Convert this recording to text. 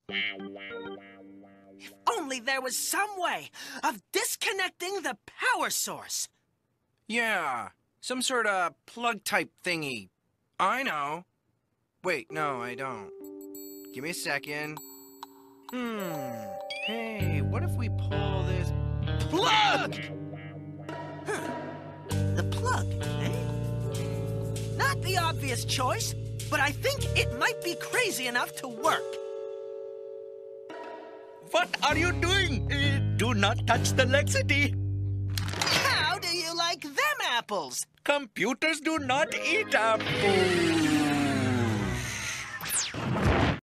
If only there was some way of disconnecting the power source. Yeah, some sort of plug-type thingy. I know. Wait, no, I don't. Give me a second. Hey, what if we pull this plug? Huh. The plug, eh? Not the obvious choice, but I think it might be crazy enough to work. What are you doing? Do not touch the laxity. How do you like them apples? Computers do not eat apples.